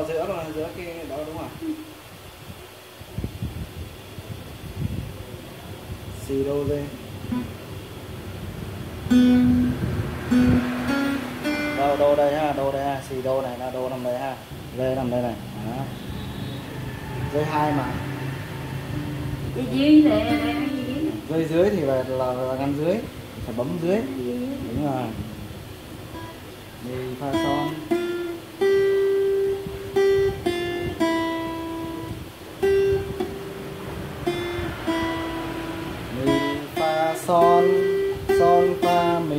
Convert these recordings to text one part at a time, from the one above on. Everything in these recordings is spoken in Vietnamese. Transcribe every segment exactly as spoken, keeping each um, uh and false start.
vào giữa rồi, giữa cái đó đúng rồi. Si đô rê. Đâu đô đây ha, đô đây ha, si đô này là đô nằm đây ha, rê nằm đây này. Đó. Dây hai mà. Dây dưới này, dây dưới. Dây dưới thì là là, là ngăn dưới, phải bấm dưới. Đúng rồi. Mi fa son. Mi fa son, son fa mi.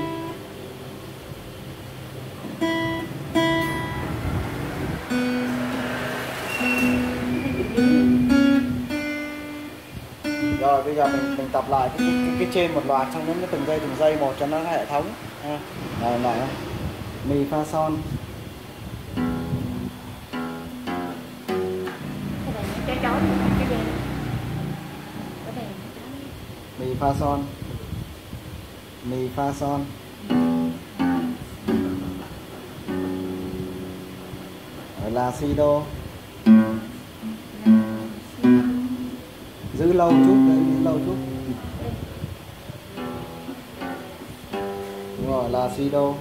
Rồi bây giờ mình mình tập lại cái cái, cái trên một loạt trong những cái từng giây từng giây một cho nó hệ thống ha. Rồi lại mi fa son. Cái chói cái đèn. Mi fa son. Mi fa son. Rồi là si đô. Giữ lâu chút đấy, giữ lâu chút. Đúng rồi, là si đô.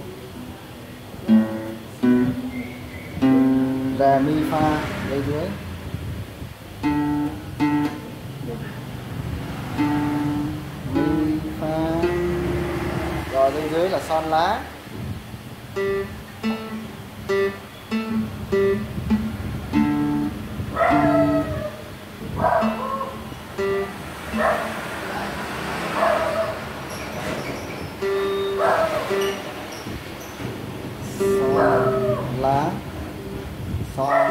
Rè mi fa dây dưới. Mi fa. Rồi dây dưới là son lá. Lá son.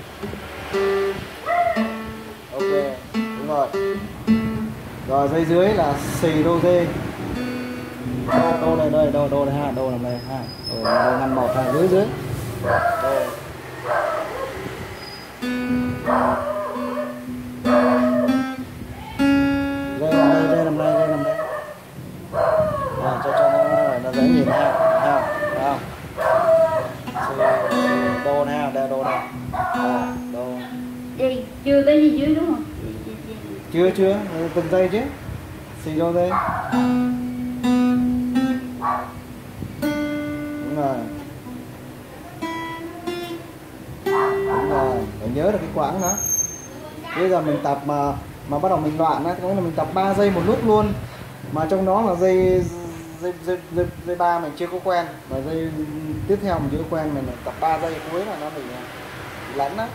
Ok, đúng rồi. Rồi dây dưới là xì đô dê. Đô, đô đây, đây, đô, đô đây ha, đô nằm đây ha. Đô đây, ngăn một ha, dưới dưới. Đô. Dây nằm đây, dây nằm đây, dây nằm đây. À, cho cho nó, nó dễ nhìn ha, ha, thấy không? Đô nè, đây đô nè. Đô. Dây chưa tới dây dưới đúng không? Chưa chưa, từng giây chứ. Xì đô đây. Đúng rồi. Đúng rồi, phải nhớ được cái quãng đó. Bây giờ mình tập mà mà bắt đầu mình loạn á, có nghĩa là mình tập ba giây một lúc luôn. Mà trong đó là dây dây dây dây, dây ba mình chưa có quen, và dây tiếp theo mình chưa có quen, mình tập ba giây cuối là nó bị lẫn á.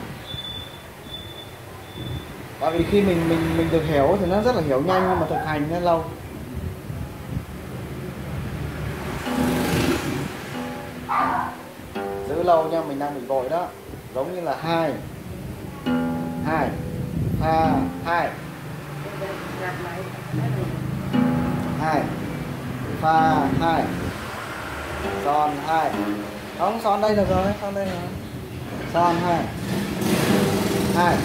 Bởi vì khi mình mình mình được hiểu thì nó rất là hiểu nhanh, nhưng mà thực hành nó lâu. Giữ lâu nha, mình đang bị vội đó. Giống như là hai hai pha hai hai pha hai son hai. Không, son đây được rồi, son đây rồi. Son hai hai.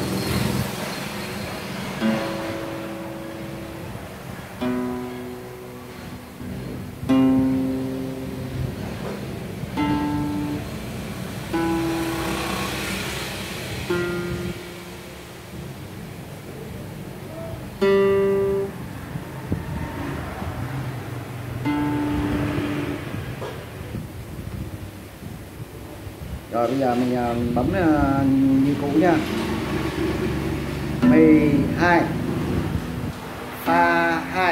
Rồi bây giờ mình bấm như cũ nha. Mi hai, pha hai,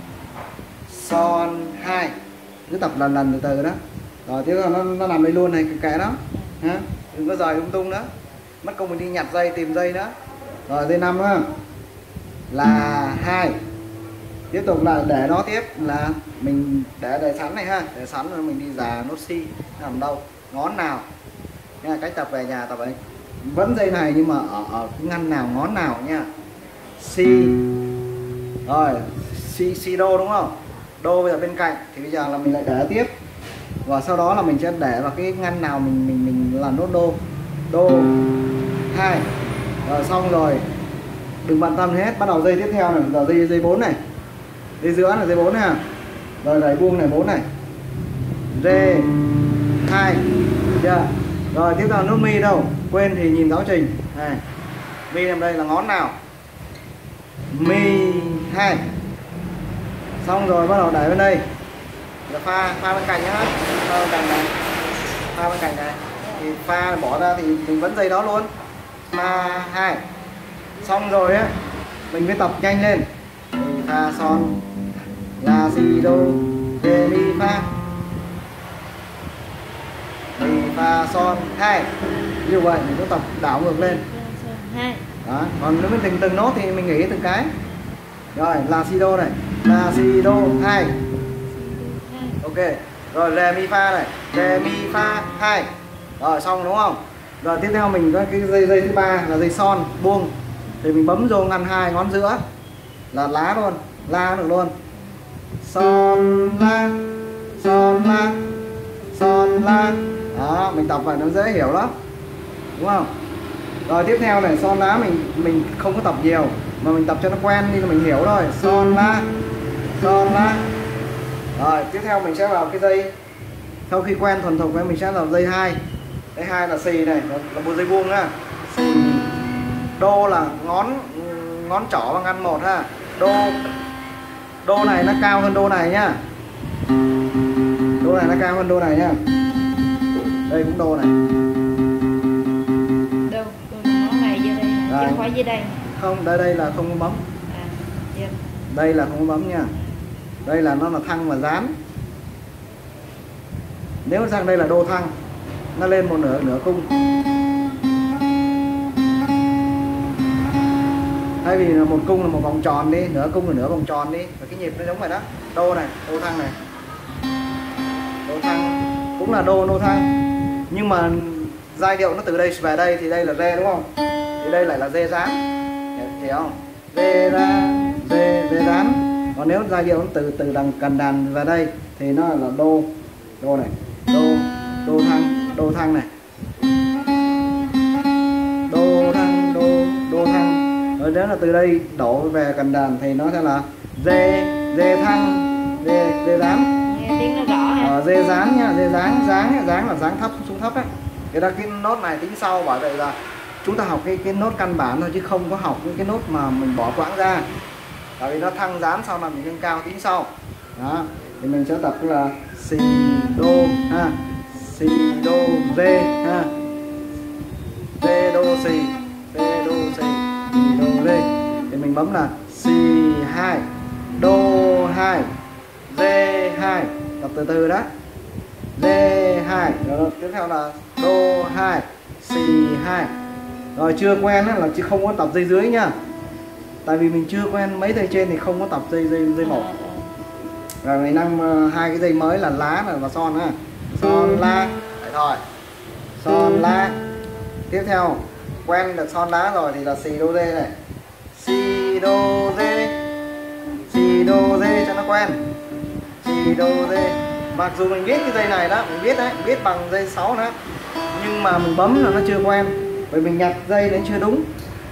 son hai. Cứ tập lần lần từ từ đó. Rồi tiếp nó nó nằm đây luôn này, kệ đó ha. Đừng có rời lung tung nữa, mất công mình đi nhặt dây tìm dây nữa. Rồi dây năm á là hai. Tiếp tục là để nó tiếp là mình để để sẵn này ha, để sẵn rồi mình đi già nốt si nằm đâu, ngón nào nha. Cách tập về nhà tập ấy vẫn dây này, nhưng mà ở, ở cái ngăn nào ngón nào nha. Si. Rồi si si đô đúng không? Đô bây giờ bên cạnh thì bây giờ là mình lại để tiếp, và sau đó là mình sẽ để vào cái ngăn nào mình mình mình làm nốt đô. Đô hai. Rồi xong rồi, đừng bận tâm hết. Bắt đầu dây tiếp theo này, giờ dây dây bốn này, dây giữa là dây bốn này. Rồi đẩy buông này bốn này, rê hai, chưa? Rồi tiếp theo nốt mi đâu, quên thì nhìn giáo trình này. Mi nằm đây là ngón nào? Mi hai. Xong rồi bắt đầu đẩy bên đây là pha pha bên cạnh nhá, pha bên cạnh này, pha bên cạnh này thì pha bỏ ra thì mình vẫn dây đó luôn. Pha hai. Xong rồi á mình mới tập nhanh lên. Pha son la si đô rê mi pha, mi pha son hai. Như vậy mình có tập đảo ngược lên. Hai. Đó. Còn nếu mình từng từng nốt thì mình nghĩ từng cái. Rồi la si đô này, la si đô hai. Ok. Rồi rê mi pha này, rê mi pha hai. Rồi xong đúng không? Rồi tiếp theo mình có cái dây dây thứ ba là dây son buông. Thì mình bấm vô ngăn hai ngón giữa là lá luôn, la được luôn. Son la, son la, son la. Đó, mình tập vậy nó dễ hiểu lắm. Đúng không? Rồi tiếp theo này, son lá mình mình không có tập nhiều mà mình tập cho nó quen đi là mình hiểu rồi. Son la, son la. Rồi tiếp theo mình sẽ vào cái dây, sau khi quen thuần thục mình sẽ vào dây hai. Dây hai là xì này, là một dây buông ha. Xì. Đô là ngón ngón trỏ và ngăn một ha. Đô đô này nó cao hơn đô này nhá. Đô này nó cao hơn đô này nhá. Đây cũng đô này. Đâu, ngón này vô đây, chứ không phải dưới đây. Không, đây đây là không có bấm. À, dạ. Đây là không có bấm nha. Đây là nó là thăng và dán. Nếu sang đây là đô thăng, nó lên một nửa nửa cung. Thay vì là một cung là một vòng tròn đi, nửa cung là nửa vòng tròn đi, và cái nhịp nó giống vậy đó. Đô này, đô thăng này, đô thăng cũng là đô đô thăng, nhưng mà giai điệu nó từ đây về đây thì đây là rê đúng không? Thì đây lại là rê dán, hiểu không? Rê ra, rê rê dán. Còn nếu giai điệu nó từ từ đằng cần đàn về đây thì nó là đô, đô này, đô, đô thăng, đô thăng này, đô thăng, đô, đô thăng. Rồi nếu là từ đây đổ về cần đàn thì nó sẽ là dê, dê thăng, dê, dê dán. Nghe tiếng nó rõ hả? Ờ, dê dán nha, dê dán, dán, dán là dán thấp xuống thấp đấy. Cái đó cái nốt này tính sau, bởi vậy là chúng ta học cái cái nốt căn bản thôi chứ không có học những cái nốt mà mình bỏ quãng ra. Tại vì nó thăng dán sau là mình nâng cao tính sau. Đó, thì mình sẽ tập là si đô ha, si đô rê ha, rê đô si, rê đô si, si đô rê. Thì mình bấm là si hai, đô hai, rê hai, tập từ từ đó. Rê hai, rồi tiếp theo là đô hai, si hai. Rồi chưa quen là chứ không có tập dây dưới nha. Tại vì mình chưa quen mấy dây trên thì không có tập dây dây dây một. Rồi mình năng hai cái dây mới là lá này và son ha. Son la, đấy thôi. Son la. Tiếp theo quen được son lá rồi thì là si đô rê này. Si đô rê, si đô rê cho nó quen. Si đô rê. Mặc dù mình biết cái dây này đó, mình biết đấy, mình biết bằng dây sáu đó, nhưng mà mình bấm là nó chưa quen, bởi mình nhặt dây nó chưa đúng.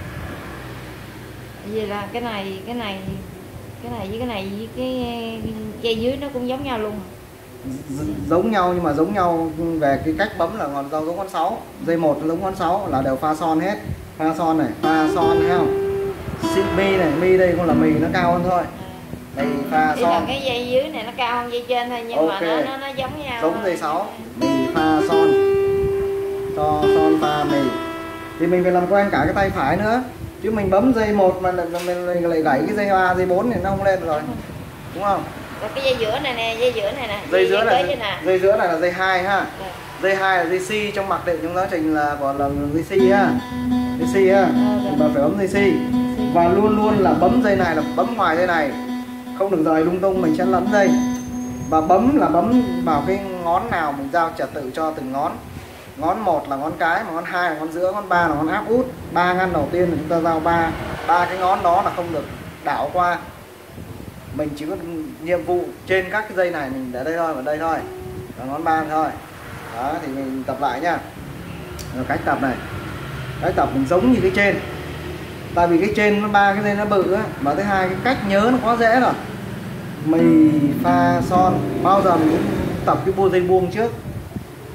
Vậy là cái này, cái này, cái này với cái này với cái dây dưới nó cũng giống nhau luôn. Giống nhau nhưng mà giống nhau về cái cách bấm là còn giống con sáu. Dây một giống con sáu là đều pha son hết. Pha son này, pha son thấy không? Mi này, mi đây cũng là mì nó cao hơn thôi. Đây pha son. Là cái dây dưới này nó cao hơn dây trên thôi, nhưng okay. mà nó, nó nó giống nhau. Giống dây sáu. Mì pha son. Cho son pha mì. Thì mình phải làm quen cả cái tay phải nữa. Chứ mình bấm dây một mà mình lại gãy cái dây ba, dây bốn thì nó không lên rồi. Đúng không? Rồi cái dây giữa này nè, dây giữa này nè. Dây, dây giữa này, dây giữa này là dây hai ha. Rồi. Dây hai là dây si, trong mặc định trong giáo trình là gọi là dây si ha. Dây si ha. Mình phải bấm dây si. Và luôn luôn là bấm dây này là bấm ngoài dây này. Không được rời lung tung, mình sẽ lấn dây. Và bấm là bấm vào cái ngón nào mình giao trật tự cho từng ngón. Ngón một là ngón cái, mà ngón hai là ngón giữa, ngón ba là ngón áp út. Ba ngăn đầu tiên là chúng ta giao ba, ba cái ngón đó là không được đảo qua. Mình chỉ có nhiệm vụ trên các cái dây này mình để đây thôi, và đây thôi, là ngón ba thôi. Đó thì mình tập lại nha. Rồi cách tập này, cách tập mình giống như cái trên. Tại vì cái trên nó ba cái dây nó bự á, mà thứ hai cái cách nhớ nó quá dễ rồi. Mì pha son, bao giờ mình cũng tập cái buông dây buông trước. Mì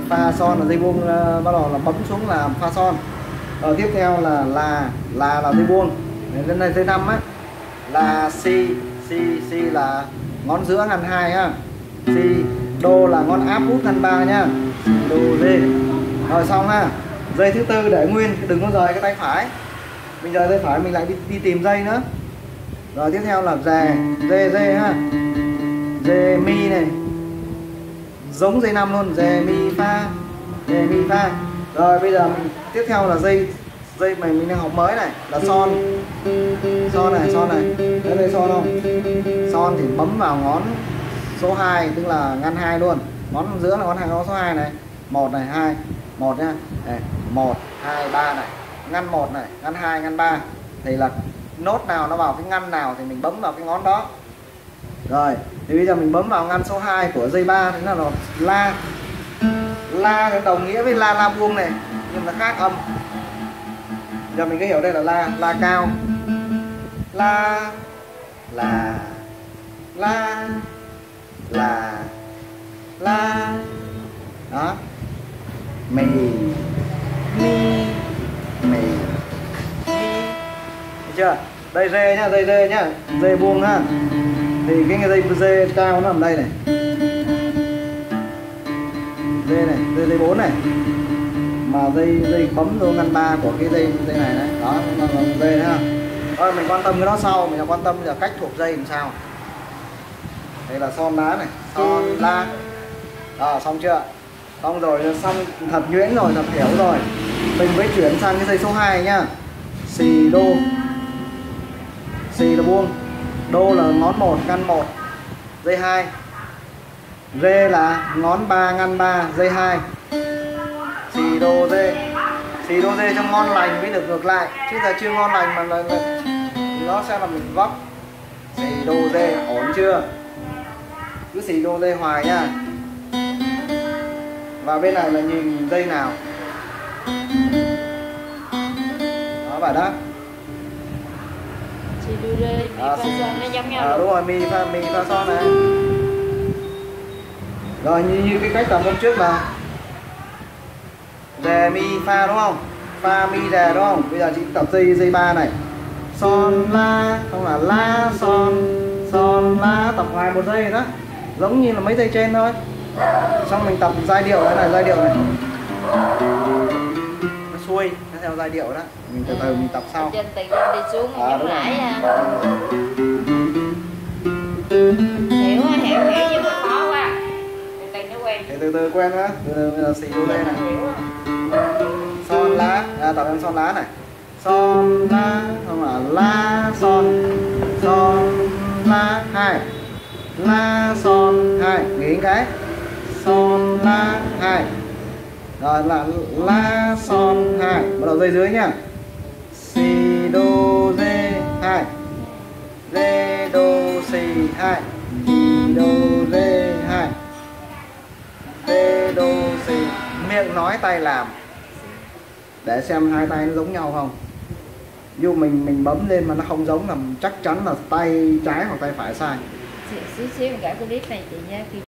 pha son là dây buông, uh, bắt đầu là bấm xuống là pha son. Rồi tiếp theo là là là là dây buông. Đến đây dây năm á là si si si là ngón giữa ngăn hai ha, si đô là ngón áp út ngăn ba nhá, si đô dê. Rồi xong ha. Dây thứ tư để nguyên, đừng có rời cái tay phải. Mình rời tay phải mình lại đi, đi tìm dây nữa. Rồi tiếp theo là rè dê dê ha, dê mi này giống dây năm luôn, rè mi fa, rè mi fa. Rồi bây giờ mình tiếp theo là dây dây mình mình đang học mới này là son, son này son này, đây đây son không? Son thì bấm vào ngón số hai, tức là ngăn hai luôn, ngón giữa là ngón hai, ngón số hai này, một này, hai, một nha, này, một hai ba này, ngăn một này, ngăn hai, ngăn ba, thì là nốt nào nó vào cái ngăn nào thì mình bấm vào cái ngón đó. Rồi thì bây giờ mình bấm vào ngăn số hai của dây ba, thế là nó la, la đồng nghĩa với la la buông này nhưng mà khác âm. Giờ mình cứ hiểu đây là la, la cao, la là la là la đó, mì mi mì được chưa? Đây rê nhá, dây rê nhá, dây buông ha, thì cái dây dây cao nó nằm đây này, dây này, dây dây bốn này, mà dây dây bấm vô ngăn ba của cái dây dây này đấy, đó nó là dây ha. Rồi mình quan tâm cái đó sau, mình là quan tâm là cách thuộc dây làm sao. Đây là son lá này, son la, đó xong chưa? Xong rồi, xong thật nhuyễn rồi, thật hiểu rồi, mình mới chuyển sang cái dây số hai nhá, xì đô, xì là buông, đô là ngón một ngăn một, dây hai, rê là ngón ba ngăn ba, dây hai, xì đô dê, xì đô dê cho ngon lành mới được ngược lại, chứ là chưa ngon lành mà là, là nó sẽ là mình vấp. Xì đô dê ổn chưa? Cứ xì đô dê hoài nha. Và bên này là nhìn dây nào đó, phải đó. Xì đô dê, mi À, fa son nó giống nhau. À, đúng rồi, mi pha mi pha son này. Rồi như, như cái cách tập hôm trước là rè mi pha đúng không? Pha mi rè đúng không? Bây giờ chị tập dây dây ba này. Son la, không là la son, son la, tập hoài một giây đó. Giống như là mấy giây trên thôi. Xong mình tập giai điệu đấy này, giai điệu này. Nó xuôi, nó theo giai điệu đó. Mình từ từ mình tập sau. Trên từ lên đi xuống À, giống đúng nãy rồi. à. Hiểu á, hiểu hiểu nhưng mà khó quá. Từ từ nó quen. Thì từ từ quen á, từ từ bây giờ xì đô đây này. Hiểu á. Son lá, à, tập em son lá này. Son la, không là la son, son la hai, la son hai, nghỉ cái, son la hai, rồi là la son hai, bắt đầu dây dưới nhá, si đô dê hai, dê đô si hai, si đô dê hai, dê đô si, miệng nói tay làm để xem hai tay nó giống nhau không. Dù mình mình bấm lên mà nó không giống là chắc chắn là tay trái hoặc tay phải sai. Xíu xíu một cái clip này chị nha.